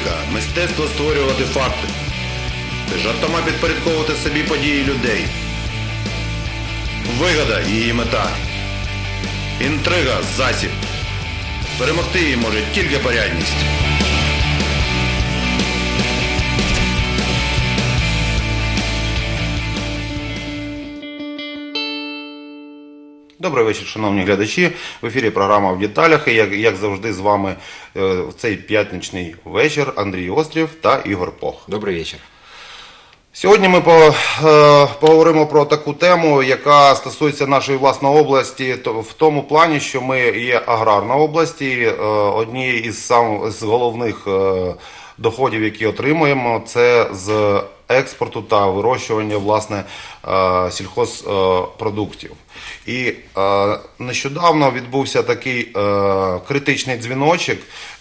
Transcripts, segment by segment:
політика – мистецтво створювати факти, жартома підпорядковувати собі події людей. Вигода – її мета. Інтрига – засіб. Перемогти її може тільки порядність. Добрий вечір, шановні глядачі. В ефірі програма «В деталях». І як завжди з вами в цей п'ятничний вечір Андрій Острів та Ігор Пох. Добрий вечір. Сьогодні ми поговоримо про таку тему, яка стосується нашої власної області, в тому плані, що ми є аграрна область, і однією із головних доходів, які отримуємо, це з експорту та вирощування, власне, сільхозпродуктів. І нещодавно відбувся такий критичний дзвіночок.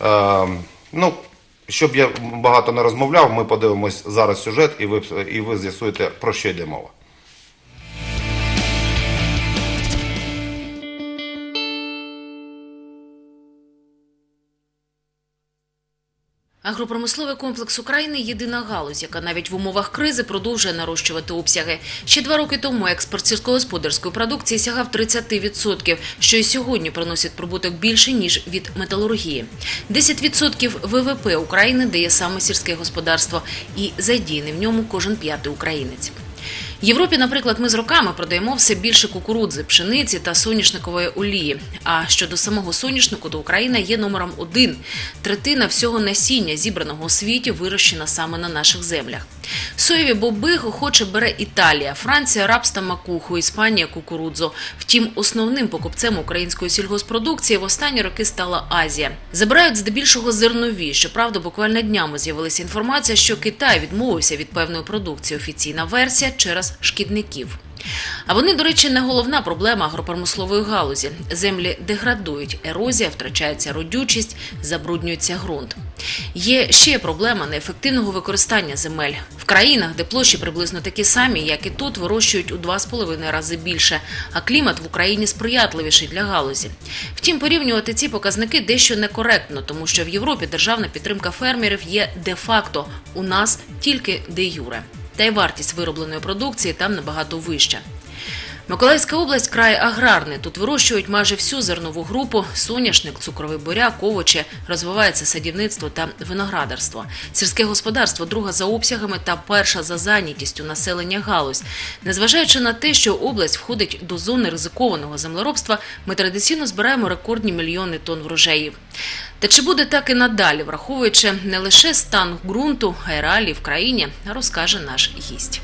Щоб я багато не розмовляв, ми подивимось зараз сюжет, і ви з'ясуєте, про що йде мова. Агропромисловий комплекс України – єдина галузь, яка навіть в умовах кризи продовжує нарощувати обсяги. Ще 2 роки тому експорт сільськогосподарської продукції сягав 30%, що і сьогодні приносить прибуток більше, ніж від металургії. 10% ВВП України дає саме сільське господарство, і задіяний в ньому кожен 5-й українець. В Європі, наприклад, ми з роками продаємо все більше кукурудзи, пшениці та соняшникової олії. А щодо самого соняшнику, то Україна є номером 1. Третина всього насіння, зібраного у світі, вирощена саме на наших землях. Соєві боби охоче бере Італія, Франція – рапс та макуху, Іспанія – кукурудзу. Втім, основним покупцем української сільгоспродукції в останні роки стала Азія. Забирають здебільшого зернові. Щоправда, буквально днями з'явилася інформація, що Китай відмовився від певної продукції. Офіційна версія – через шкідників. А вони, до речі, не головна проблема агропромислової галузі. Землі деградують, ерозія, втрачається родючість, забруднюється ґрунт. Є ще проблема неефективного використання земель. В країнах, де площі приблизно такі самі, як і тут, вирощують у 2,5 рази більше, а клімат в Україні сприятливіший для галузі. Втім, порівнювати ці показники дещо некоректно, тому що в Європі державна підтримка фермерів є де-факто, у нас тільки де-юре. Та й вартість виробленої продукції там набагато вища. Миколаївська область – край аграрний. Тут вирощують майже всю зернову групу – соняшник, цукровий буряк, овочі, розвивається садівництво та виноградарство. Сільське господарство – друга за обсягами та перша за зайнятістю населення галузь. Незважаючи на те, що область входить до зони ризикованого землеробства, ми традиційно збираємо рекордні мільйони тонн врожаїв. Та чи буде так і надалі, враховуючи не лише стан ґрунту, а й реалії в країні, розкаже наш гість.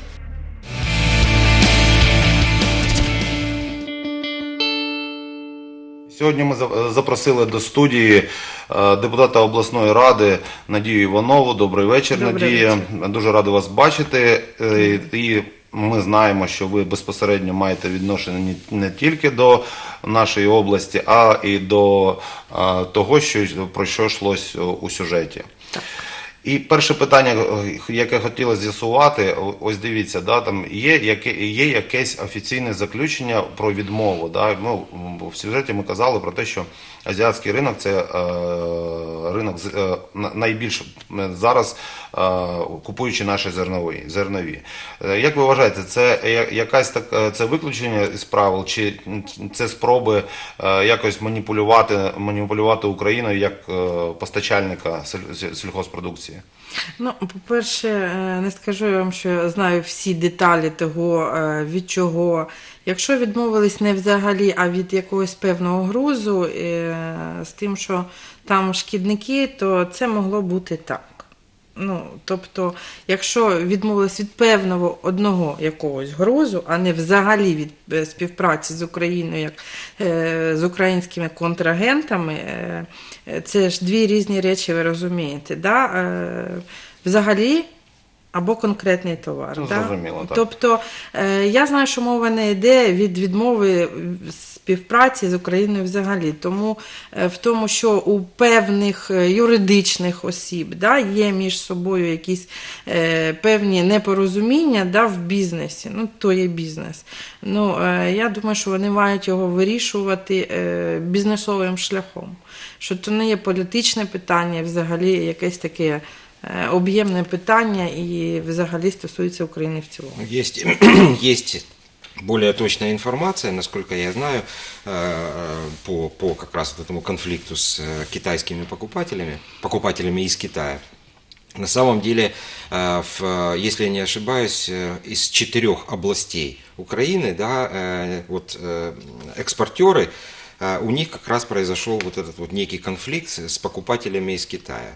Сьогодні ми запросили до студії депутата обласної ради Надію Іванову. Добрий вечір, Надія. Дуже радий вас бачити. І ми знаємо, що ви безпосередньо маєте відношення не тільки до нашої області, а і до того, про що йшлось у сюжеті. Так. І перше питання, яке хотілося з'ясувати, ось дивіться, там є якесь офіційне заключення про відмову. В сюжеті ми казали про те, що азіатський ринок – це ринок найбільш зараз купуючи наші зернові. Як ви вважаєте, це виключення з правил, чи це спроби якось маніпулювати Україною як постачальника сільгоспродукції? По-перше, не скажу вам, що я знаю всі деталі того, від чого. Якщо відмовились не взагалі, а від якогось певного грузу, з тим, що там шкідники, то це могло бути так. Тобто, якщо відмовились від певного одного якогось грузу, а не взагалі від співпраці з Україною, як з українськими контрагентами, це ж 2 різні речі, ви розумієте. Взагалі або конкретний товар. Зрозуміло, так. Тобто, я знаю, що мова не йде від відмови співпраці з Україною взагалі. Тому в тому, що у певних юридичних осіб є між собою якісь певні непорозуміння в бізнесі, то є бізнес. Я думаю, що вони мають його вирішувати бізнесовим шляхом. Що то не є політичне питання, взагалі якесь таке об'ємне питання і взагалі стосується України в цілому. Есть более точная информация, насколько я знаю, по как раз вот этому конфликту с китайскими покупателями из Китая. На самом деле, если я не ошибаюсь, из 4 областей Украины, да, экспортеры, у них как раз произошел вот этот вот некий конфликт с покупателями из Китая.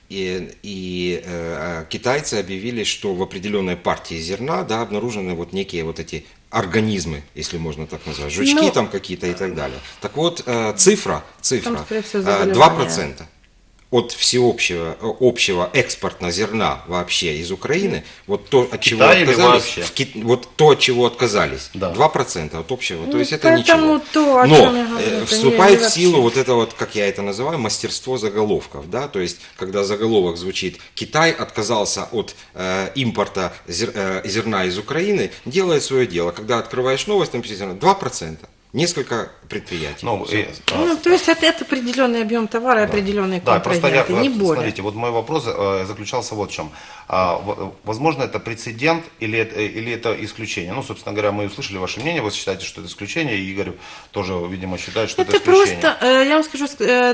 И китайцы объявили, что в определенной партии зерна, да, обнаружены вот некие вот эти организмы, если можно так назвать, жучки там какие-то и так далее. Так вот, цифра Там, скорее всего, 2% от общего экспорта зерна вообще из Украины, вот то, от чего Китай или отказались, вообще? вот то, от чего отказались, Да. 2% от общего, то есть это поэтому ничего. то, о Но чем я говорю, это вступает не в силу вообще. вот это вот, как я это называю, мастерство заголовков, да, то есть когда заголовок звучит «Китай отказался от импорта зерна из Украины», делает свое дело. Когда открываешь новость, там написано 2%. Несколько предприятий. То есть это определенный объем товара, определенные Да, просто контрагенты, не более. смотрите, вот мой вопрос заключался вот в чем. Возможно, это прецедент или это исключение? Ну, собственно говоря, мы услышали ваше мнение, вы считаете, что это исключение, и Игорь тоже, видимо, считает, что это исключение. Просто, я вам скажу,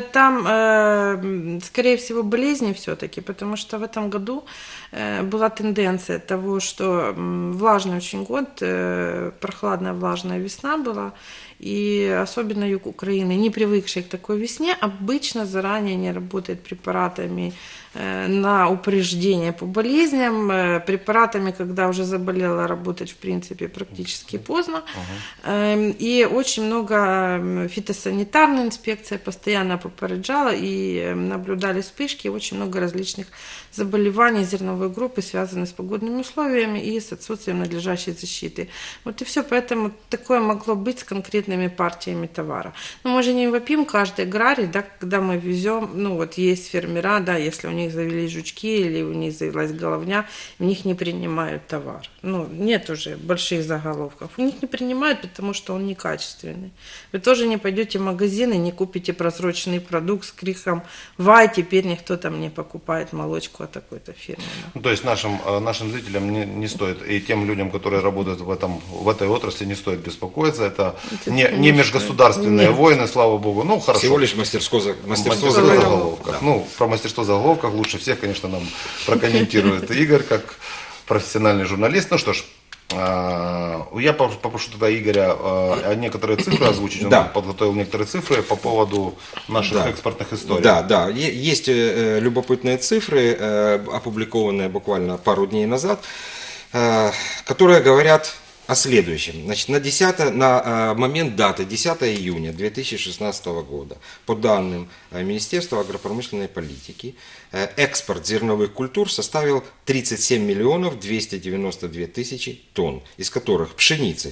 там, скорее всего, болезни все-таки, потому что в этом году была тенденция того, что влажный очень год, прохладная влажная весна была, и особенно юг Украины, не привыкший к такой весне, обычно заранее не работает препаратами на упреждение по болезням, препаратами, когда уже заболела, работать в принципе практически поздно. И очень много фитосанитарная инспекция постоянно попереджала и наблюдали вспышки, очень много различных заболеваний зерновой группы, связанных с погодными условиями и с отсутствием надлежащей защиты. Вот и все, поэтому такое могло быть с конкретными партиями товара. Но мы же не вопим каждый аграрий, да, когда мы везем, ну вот есть фермера, да, если у них завелись жучки или у них завелась головня, у них не принимают товар. Ну, нет уже больших заголовков. У них не принимают, потому что он некачественный. Вы тоже не пойдете в магазин и не купите просроченный продукт с криком «Вай, теперь никто там не покупает молочку от такой-то фирмы». Ну, то есть нашим зрителям не стоит, и тем людям, которые работают в этой отрасли, не стоит беспокоиться. Это не межгосударственные войны, слава богу. Ну, хорошо. Всего лишь мастерство Мастерство заголовков. заголовков. Да. Ну, про мастерство заголовков лучше всех, конечно, нам прокомментирует Игорь, как профессиональный журналист. Ну что ж, я попрошу тогда Игоря некоторые цифры озвучить. Он Да. подготовил некоторые цифры по поводу наших экспортных историй. Да. Есть любопытные цифры, опубликованные буквально пару дней назад, которые говорят о следующем. Значит, на момент даты 10 июня 2016 года, по данным Министерства агропромышленной политики, экспорт зерновых культур составил 37 миллионов 292 тысячи тонн, из которых пшеницы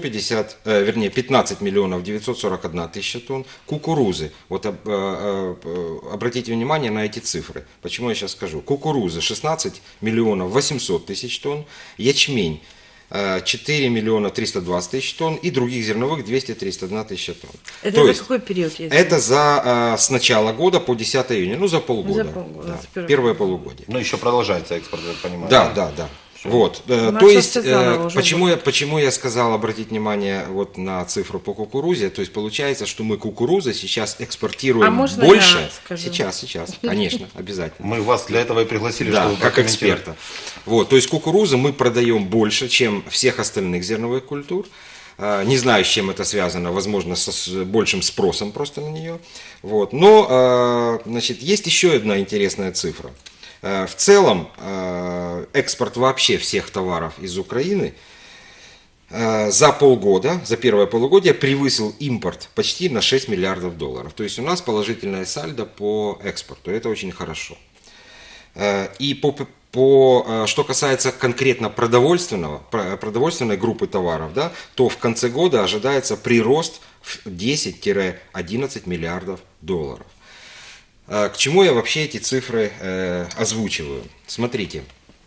15 миллионов 941 тысяча тонн, кукурузы, вот обратите внимание на эти цифры, почему я сейчас скажу, кукурузы 16 миллионов 800 тысяч тонн, ячмень 4 миллиона 320 тысяч тонн и других зерновых 231 тысяча тонн. Это То за есть, какой период? это с начала года по 10 июня, ну за полгода. За полгода, Да, за первое первое полугодие. Ну, еще продолжается экспорт, я так понимаю. Да. Вот, то Начался есть, заново уже почему я сказал обратить внимание вот на цифру по кукурузе, то есть получается, что мы кукурузы сейчас экспортируем А можно больше. я скажу? Сейчас, конечно, обязательно. Мы вас для этого и пригласили, Да, чтобы как прокомментировать. эксперта. Вот, то есть кукурузы мы продаем больше, чем всех остальных зерновых культур. Не знаю, с чем это связано, возможно, с большим спросом просто на нее. Вот. Но, значит, есть еще одна интересная цифра. В целом, экспорт вообще всех товаров из Украины за полгода, за первое полугодие превысил импорт почти на 6 миллиардов долларов. То есть у нас положительное сальдо по экспорту, это очень хорошо. И что касается конкретно продовольственной группы товаров, да, то в конце года ожидается прирост в 10-11 миллиардов долларов. К чему я вообще эти цифры озвучиваю? Смотрите,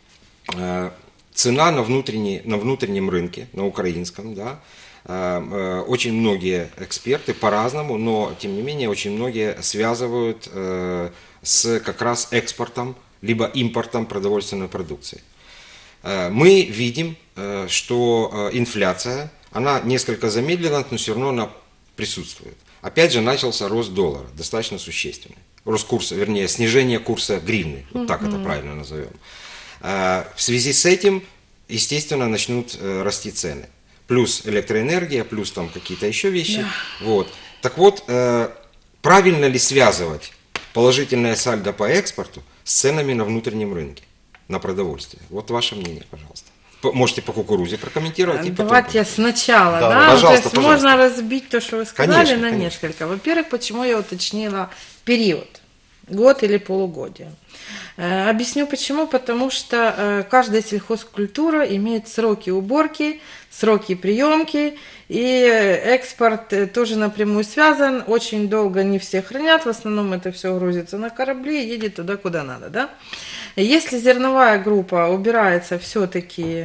цена на внутреннем рынке, на украинском, да, очень многие эксперты по-разному, но тем не менее очень многие связывают с как раз экспортом либо импортом продовольственной продукции. Мы видим, что инфляция, она несколько замедлена, но все равно она присутствует. Опять же начался рост доллара, достаточно существенный. Рост курса, вернее, снижение курса гривны, вот так это правильно назовем. В связи с этим, естественно, начнут расти цены. Плюс электроэнергия, плюс там какие-то еще вещи. Да. Вот. Так вот, правильно ли связывать положительное сальдо по экспорту с ценами на внутреннем рынке, на продовольствие? Вот ваше мнение, пожалуйста. Можете по кукурузе прокомментировать. И давайте я сначала, да? Да? Пожалуйста, то есть можно разбить то, что вы сказали, конечно, на конечно. несколько. Во-первых, почему я уточнила период, год или полугодие. Объясню почему. Потому что каждая сельхозкультура имеет сроки уборки, сроки приемки, и экспорт тоже напрямую связан. Очень долго не все хранят, в основном это все грузится на корабли и едет туда, куда надо. Да? Если зерновая группа убирается все-таки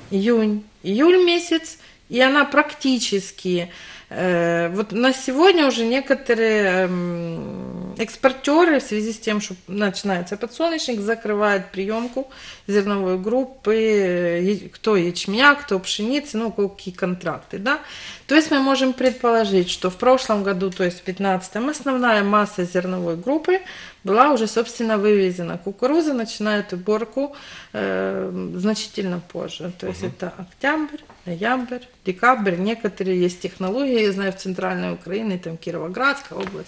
июнь месяц, и она практически, вот на сегодня уже некоторые экспортеры в связи с тем, что начинается подсолнечник, закрывают приемку зерновой группы, кто ячменя, кто пшеницы, ну, какие контракты, да. То есть мы можем предположить, что в прошлом году, то есть в 2015, основная масса зерновой группы была уже, собственно, вывезена. Кукуруза начинает уборку значительно позже. То есть это октябрь, ноябрь, декабрь. Некоторые есть технологии, я знаю, в центральной Украине, там Кировоградская область,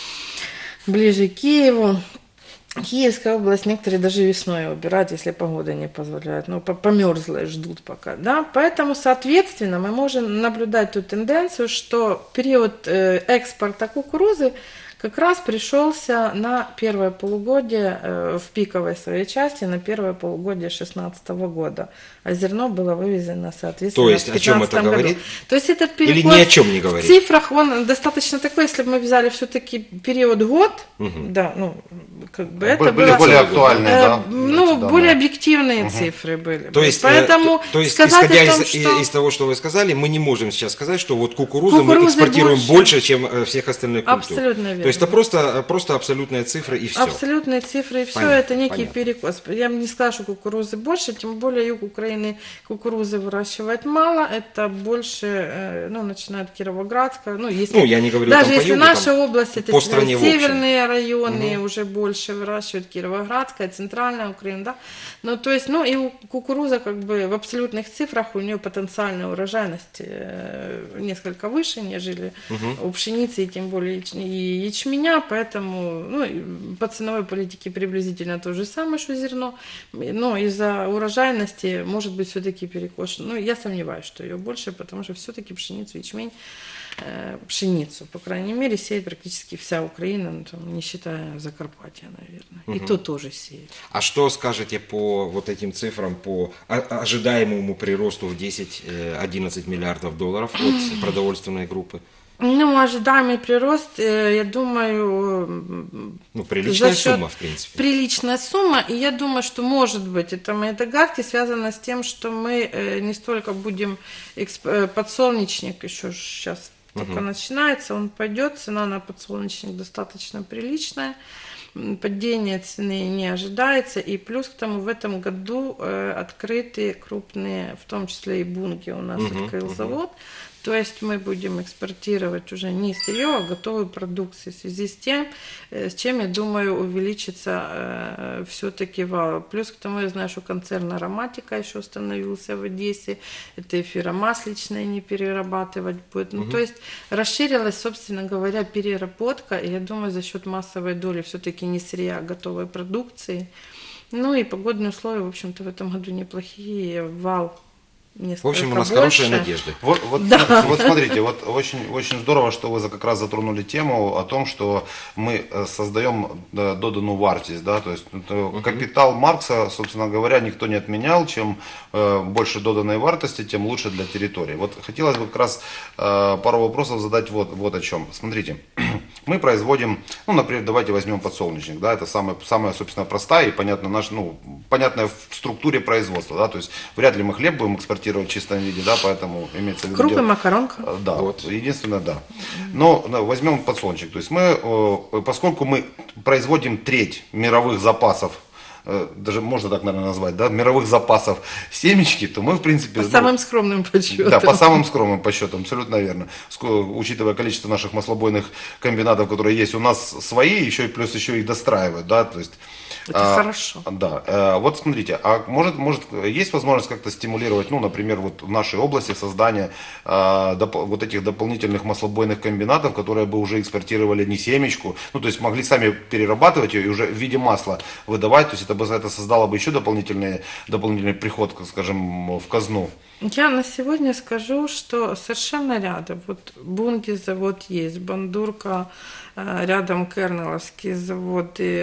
ближе к Киеву. Киевская область, некоторые даже весной убирают, если погода не позволяет. Но померзлые ждут пока. Да? Поэтому, соответственно, мы можем наблюдать ту тенденцию, что период экспорта кукурузы как раз пришелся на первое полугодие, в пиковой своей части, на первое полугодие 2016 года. А зерно было вывезено, соответственно, То есть, в о чем 2015 это году. говорит? То есть этот переход Или ни о чем не говорит? в цифрах, он достаточно такой, если бы мы взяли все-таки период год, да, ну, как бы это были было... более актуальные, да? Ну, эти более данные. объективные цифры были. То есть, Поэтому сказать исходя о том, что... из того, что вы сказали, мы не можем сейчас сказать, что вот кукурузу мы Кукурузы экспортируем больше, чем всех остальных культур. Абсолютно верно. То есть это просто абсолютные цифры и все. Абсолютные цифры и все, Понятно, это некий понятно. перекос. Я бы не сказала, что кукурузы больше, тем более юг Украины кукурузы выращивает мало, это больше, ну, начинает Кировоградская, ну, если, Ну, я не говорю даже там по если югу, наша там область, это по стране в общем. северные районы уже больше выращивают, Кировоградская, центральная Украина, да, ну, то есть, ну, и кукуруза, как бы, в абсолютных цифрах у нее потенциальная урожайность несколько выше, нежели у пшеницы, и тем более и ячменя, поэтому, ну, по ценовой политике приблизительно то же самое, что зерно, но из-за урожайности может быть все-таки перекос. Ну, я сомневаюсь, что ее больше, потому что все-таки пшеницу, ячмень, пшеницу, по крайней мере, сеет практически вся Украина, ну, там, не считая Закарпатья, наверное. И то тоже сеет. А что скажете по вот этим цифрам, по ожидаемому приросту в 10-11 миллиардов долларов от продовольственной группы? Ну, ожидаемый прирост, я думаю... Ну, приличная за счет- сумма, в принципе. Приличная сумма, и я думаю, что, может быть, это мои догадки связаны с тем, что мы не столько будем... Подсолнечник еще сейчас только начинается, он пойдет, цена на подсолнечник достаточно приличная, падение цены не ожидается, и плюс к тому в этом году открыты крупные, в том числе и Бунги у нас открыл завод, то есть мы будем экспортировать уже не сырье, а готовую продукцию. В связи с тем, с чем, я думаю, увеличится все-таки вал. Плюс к тому, я знаю, что концерн «Ароматика» еще установился в Одессе. Это эфиромасличное не перерабатывать будет. Ну, то есть расширилась, собственно говоря, переработка. И я думаю, за счет массовой доли все-таки не сырья, а готовой продукции. Ну и погодные условия, в общем-то, в этом году неплохие. Вал несколько В общем, у нас больше. хорошие надежды. Вот смотрите, вот очень здорово, что вы как раз затронули тему о том, что мы создаем доданую вартість, да, то есть капитал Маркса, собственно говоря, никто не отменял, чем больше доданной вартости, тем лучше для территории. Вот хотелось бы как раз пару вопросов задать вот о чем. Смотрите, мы производим, ну, например, давайте возьмем подсолнечник, да, это самая, собственно, простая и понятная в структуре производства, да, то есть вряд ли мы хлеб будем экспортировать в чистом виде, да, поэтому имеется в виду... Крупы, макаронка. Да, вот, единственное, да. Но возьмем подсолнечник, то есть мы, поскольку мы производим треть мировых запасов даже можно так, наверное, назвать, да, мировых запасов семечки, то мы, в принципе... По самым скромным подсчетам. Да, по самым скромным подсчетам, абсолютно верно. Учитывая количество наших маслобойных комбинатов, которые есть, у нас свои, еще и плюс еще их достраивают, да, то есть... Это хорошо. Да, вот смотрите, а может есть возможность как-то стимулировать, ну, например, вот в нашей области создание вот этих дополнительных маслобойных комбинатов, которые бы уже экспортировали не семечку, ну, то есть могли сами перерабатывать ее и уже в виде масла выдавать, то есть это создало бы еще дополнительный приход, скажем, в казну. Я на сегодня скажу, что совершенно рядом. Вот Бунги завод есть, Бандурка, рядом Кернеловский завод, и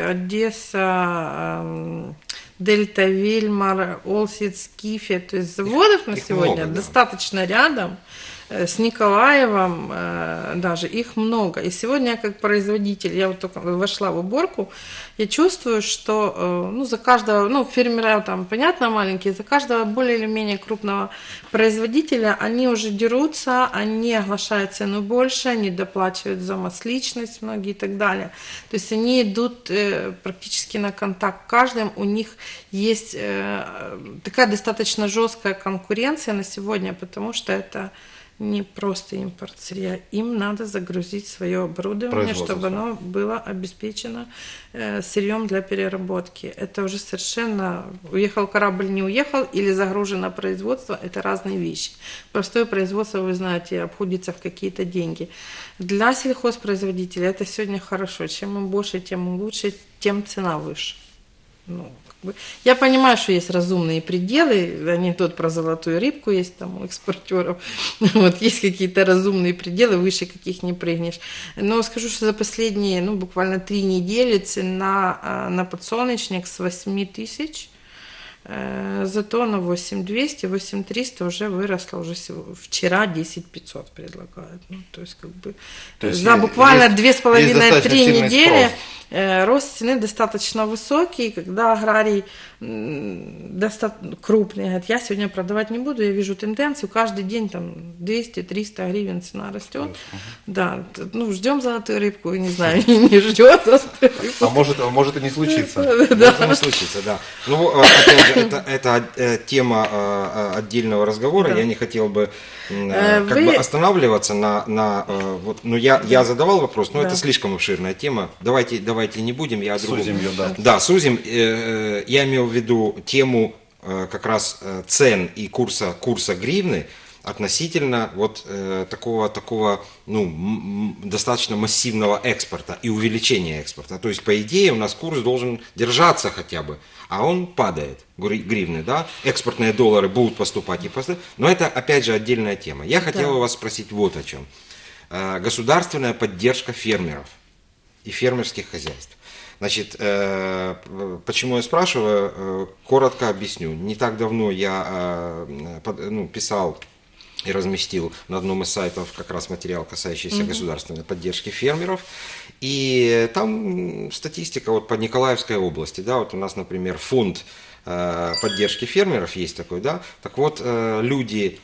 Одесса, Дельта Вильмар, Олсид, Скифия. То есть заводов на Их сегодня много, да. достаточно рядом. С Николаевым даже их много. И сегодня я как производитель, я вот только вошла в уборку, я чувствую, что ну, за каждого, ну, фермера там, понятно, маленькие, за каждого более или менее крупного производителя они уже дерутся, они оглашают цену больше, они доплачивают за масличность многие и так далее. То есть они идут практически на контакт каждым, у них есть такая достаточно жесткая конкуренция на сегодня, потому что это не просто импорт сырья, им надо загрузить свое оборудование, чтобы оно было обеспечено сырьем для переработки. Это уже совершенно уехал корабль, не уехал, или загружено производство, это разные вещи. Простое производство, вы знаете, обходится в какие-то деньги. Для сельхозпроизводителя это сегодня хорошо. Чем им больше, тем лучше, тем цена выше. Ну, я понимаю, что есть разумные пределы, анекдот про золотую рыбку есть там у экспортеров, вот, есть какие-то разумные пределы, выше каких не прыгнешь. Но скажу, что за последние, ну, буквально 3 недели цена на подсолнечник с 8 тысяч, зато на 8200, 8300 уже выросла, уже вчера 10500 предлагают. Ну, то есть, как бы, то есть за буквально 2,5-3 недели спрос. рост цены достаточно высокий, когда аграрий достаточно крупный говорит, я сегодня продавать не буду, я вижу тенденцию, каждый день там 200-300 гривен цена растет. Да, ну, ждем золотую рыбку, не знаю, не ждет золотую рыбку. А может и не случится. Может не случится, да. Ну, опять же, это тема отдельного разговора. Да. Я не хотел бы как бы останавливаться вот, ну, я задавал вопрос, но Да. это слишком обширная тема. Давайте не будем, я о другом. Сузим ее, да. Да, сузим. Я имел в виду тему как раз цен и курса гривны относительно вот такого ну, достаточно массивного экспорта и увеличения экспорта. То есть, по идее, у нас курс должен держаться хотя бы, а он падает, гривны, да, экспортные доллары будут поступать и поступать, но это, опять же, отдельная тема. Я хотел вас спросить вот о чем. Государственная поддержка фермеров и фермерских хозяйств. Значит, почему я спрашиваю, коротко объясню. Не так давно я писал и разместил на одном из сайтов как раз материал, касающийся государственной поддержки фермеров. И там статистика вот по Николаевской области. Да, вот у нас, например, фонд поддержки фермеров есть такой. Да? Так вот, люди,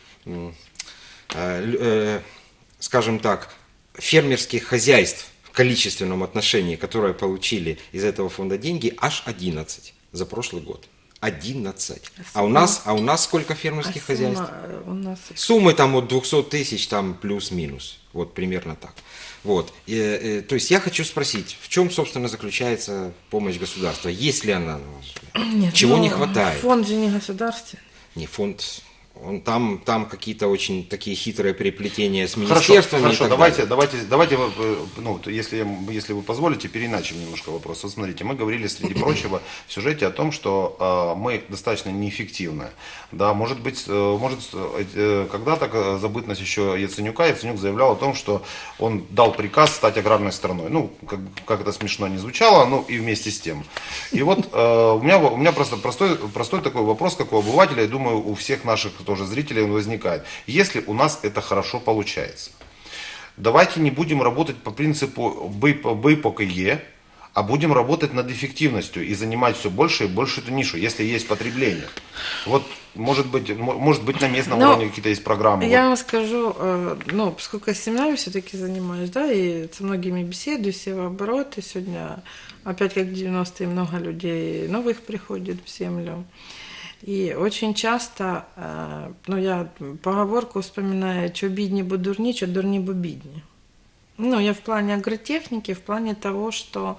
скажем так, фермерских хозяйств в количественном отношении, которые получили из этого фонда деньги, аж 11 за прошлый год. 11. А у нас сколько фермерских хозяйств? У нас... Суммы там от 200 тысяч там плюс-минус. Вот примерно так. Вот. То есть я хочу спросить, в чем, собственно, заключается помощь государства? Есть ли она, на ваш взгляд? Нет, чего не хватает? Фонд же не государственный. Не фонд... Там какие-то очень такие хитрые переплетения с министерствами. Хорошо, и так давайте, ну, если вы позволите, переиначим немножко вопрос. Вот смотрите, мы говорили, среди прочего, в сюжете о том, что мы достаточно неэффективны. Да, может когда-то забытность еще Яценюка, Яценюк заявлял о том, что он дал приказ стать аграрной страной. Ну, как это смешно не звучало, ну и вместе с тем. И вот у меня просто простой такой вопрос, как у обывателя, я думаю, у всех наших тоже зрителей он возникает. Если у нас это хорошо получается, давайте не будем работать по принципу «бый пока е», а будем работать над эффективностью и занимать все больше и больше эту нишу, если есть потребление. Вот, может быть на местном Но уровне какие-то есть программы. Я вам скажу, ну, поскольку я семенами все-таки занимаюсь, да, и со многими беседую, севообороты, сегодня, опять как в 90-е, много людей новых приходит в землю. И очень часто, ну, я поговорку вспоминаю, что бідні бо дурні, що дурні бо бідні. Ну, я в плане агротехники, в плане того, что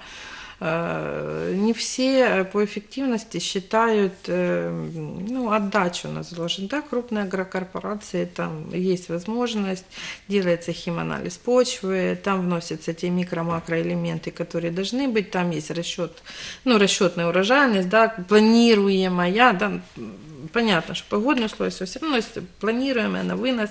не все по эффективности считают, ну, отдачу на заложен. Да, крупные агрокорпорации, там есть возможность, делается химанализ почвы, там вносятся те микро-макроэлементы, которые должны быть, там есть расчет, ну, расчетная урожайность, да, планируемая, да, понятно, что погодные условия все равно планируемая на вынос,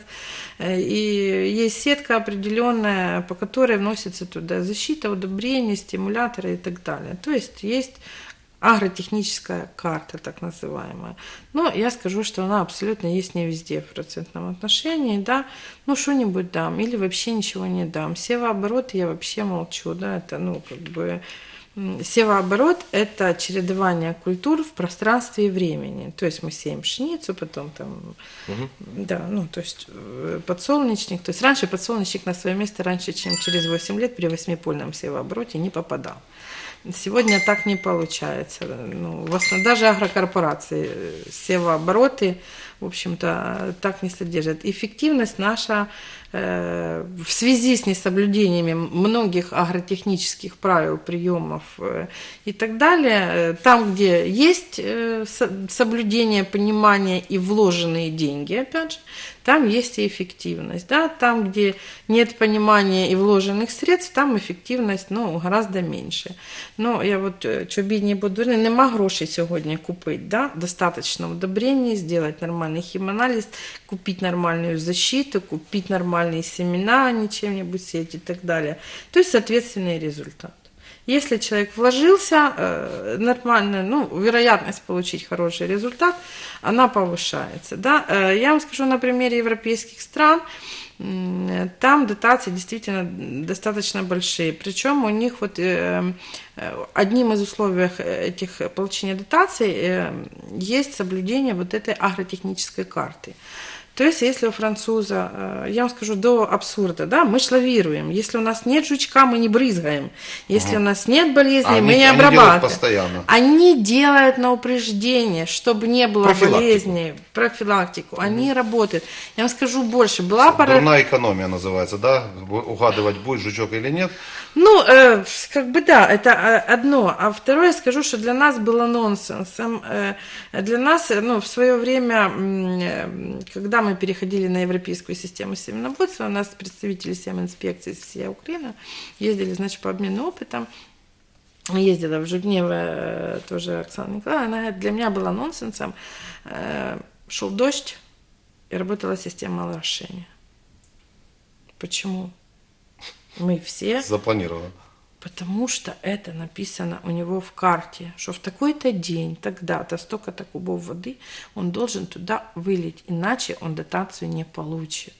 и есть сетка определенная, по которой вносится туда защита, удобрения, стимуляторы и так далее. То есть есть агротехническая карта, так называемая. Но я скажу, что она абсолютно есть не везде в процентном отношении, да, ну что-нибудь дам или вообще ничего не дам. Севооборот я вообще молчу, да, это, ну, как бы... Севооборот – это чередование культур в пространстве и времени. То есть мы сеем пшеницу, потом там, да, ну, то есть подсолнечник. То есть раньше подсолнечник на свое место раньше, чем через 8 лет при 8-польном севообороте не попадал. Сегодня так не получается. Ну, в основном, даже агрокорпорации севообороты, в общем-то, так не содержат. Эффективность наша в связи с несоблюдениями многих агротехнических правил, приемов и так далее, там, где есть соблюдение, понимание и вложенные деньги, опять же, там есть и эффективность. Да? Там, где нет понимания и вложенных средств, там эффективность, ну, гораздо меньше. Но я вот, що бідні бо дурні, нема грошей сьогодні купити, да? Достаточно удобрений, сделать нормальный химанализ, купить нормальную защиту, купить нормальные семена, не чем-нибудь сеять и так далее. То есть соответственный результат. Если человек вложился нормально, ну, вероятность получить хороший результат, она повышается. Да? Я вам скажу на примере европейских стран, там дотации действительно достаточно большие. Причем у них вот одним из условий этих получения дотаций есть соблюдение вот этой агротехнической карты. То есть, если у француза, я вам скажу, до абсурда, да, мы ж лавируем. Если у нас нет жучка, мы не брызгаем. Если у нас нет болезней, мы не обрабатываем. Постоянно. Они делают на упреждение, чтобы не было болезней, профилактику. Они работают. Я вам скажу больше. Была пора... Дурная экономия называется, да? Угадывать, будет жучок или нет. Ну, как бы да, это одно. А второе, скажу, что для нас было нонсенсом. Для нас, ну, в свое время, когда мы переходили на европейскую систему семеноводства, у нас представители семинспекции с всей Украины ездили, значит, по обмену опытом. Ездила в Жугнево тоже Оксана Николаевна. Она для меня была нонсенсом. Шел дождь, и работала система орошения. Почему? Мы все... Запланировано. Потому что это написано у него в карте, что в такой-то день, тогда-то, столько-то кубов воды он должен туда вылить, иначе он дотацию не получит.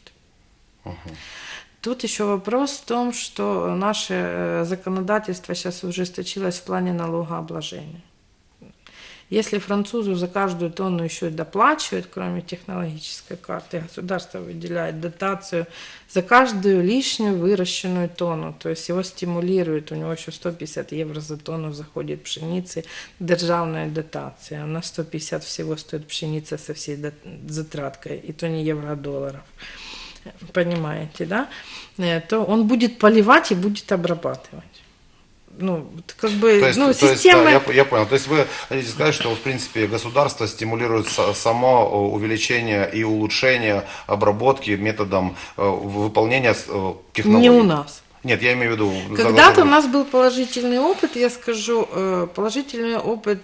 Тут еще вопрос в том, что наше законодательство сейчас ужесточилось в плане налогообложения. Если французу за каждую тонну еще и доплачивают, кроме технологической карты, государство выделяет дотацию за каждую лишнюю выращенную тонну, то есть его стимулирует, у него еще 150 евро за тонну заходит пшеницы, державная дотация, на 150 всего стоит пшеница со всей затраткой, и то не евро, а долларов. Понимаете, да? То он будет поливать и будет обрабатывать. Ну, как бы, то есть, ну, то система... есть, да, я понял. То есть вы хотите сказать, что, в принципе, государство стимулирует само увеличение и улучшение обработки методом выполнения технологий? Не у нас. Нет, я имею в виду... Когда-то у нас был положительный опыт, я скажу, положительный опыт,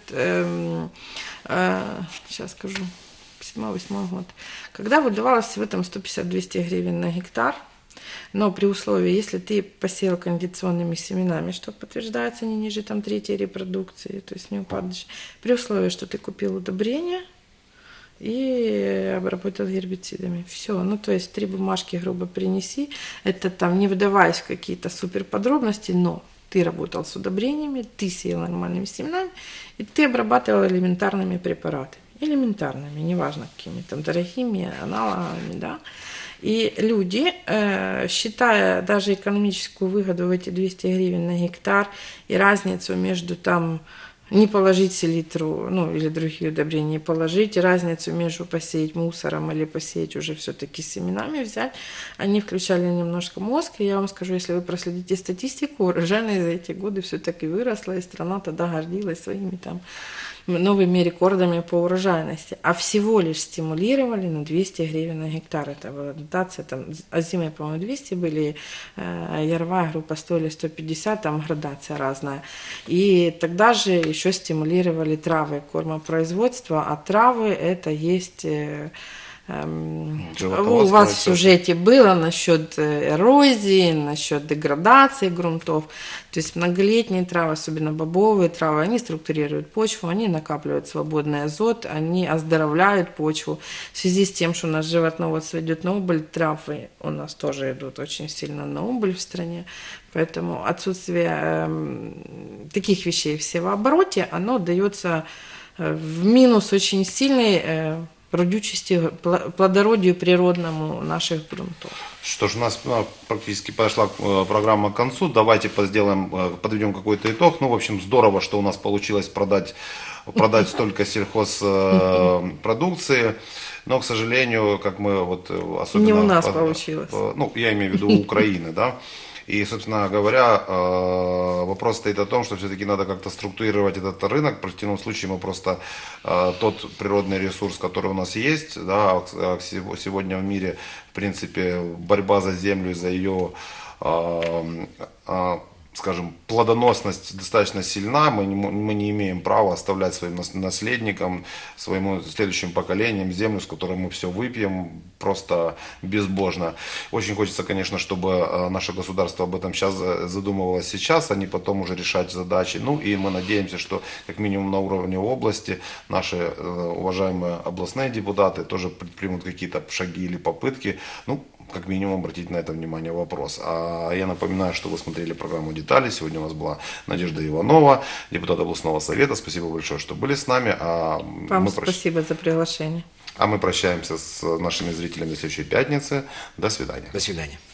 сейчас скажу, 7-8 год, когда выдавалось всего там 150-200 гривен на гектар, но при условии, если ты посеял кондиционными семенами, что подтверждается не ниже там 3-й репродукции, то есть не упадочь, при условии, что ты купил удобрения и обработал гербицидами. Все, ну то есть 3 бумажки грубо принеси, это там не вдаваясь в какие-то супер подробности, но ты работал с удобрениями, ты сеял нормальными семенами, и ты обрабатывал элементарными препаратами. Элементарными, неважно какими, там, дорогими, аналогами, да. И люди, считая даже экономическую выгоду в эти 200 гривен на гектар и разницу между там не положить селитру, ну или другие удобрения, не положить, и разницу между посеять мусором или посеять уже все-таки семенами взять, они включали немножко мозг, и я вам скажу, если вы проследите статистику, урожайность за эти годы все-таки выросла, и страна тогда гордилась своими там новыми рекордами по урожайности, а всего лишь стимулировали на 200 гривен на гектар. Это была дотация, там, озимые, по-моему, 200 были, яровая группа стоили 150, там градация разная. И тогда же еще стимулировали травы, кормопроизводство, а травы это есть... У вас в сюжете было насчет эрозии, насчет деградации грунтов. То есть многолетние травы, особенно бобовые травы, они структурируют почву, они накапливают свободный азот, они оздоровляют почву. В связи с тем, что у нас животноводство идет на убыль, травы у нас тоже идут очень сильно на убыль в стране. Поэтому отсутствие таких вещей в севообороте, оно дается в минус очень сильный родючести, плодородию природному наших грунтов. Что ж, у нас практически подошла программа к концу. Давайте подведем какой-то итог. Ну, в общем, здорово, что у нас получилось продать столько сельхозпродукции. Но, к сожалению, как мы вот особенно... Не у нас получилось. Ну, я имею в виду Украины, да. И, собственно говоря, вопрос стоит о том, что все-таки надо как-то структурировать этот рынок. В противном случае мы просто тот природный ресурс, который у нас есть, да, сегодня в мире, в принципе, борьба за землю, за ее, скажем, плодоносность достаточно сильна, мы не имеем права оставлять своим наследникам, своему следующим поколениям землю, с которой мы все выпьем, просто безбожно. Очень хочется, конечно, чтобы наше государство об этом сейчас задумывалось сейчас, а не потом уже решать задачи. Ну и мы надеемся, что как минимум на уровне области наши уважаемые областные депутаты тоже предпримут какие-то шаги или попытки, ну, как минимум обратить на это внимание вопрос. А я напоминаю, что вы смотрели программу «Детали». Сегодня у нас была Надежда Иванова, депутат областного совета. Спасибо большое, что были с нами. Вам спасибо за приглашение. А мы прощаемся с нашими зрителями до следующей пятницы. До свидания. До свидания.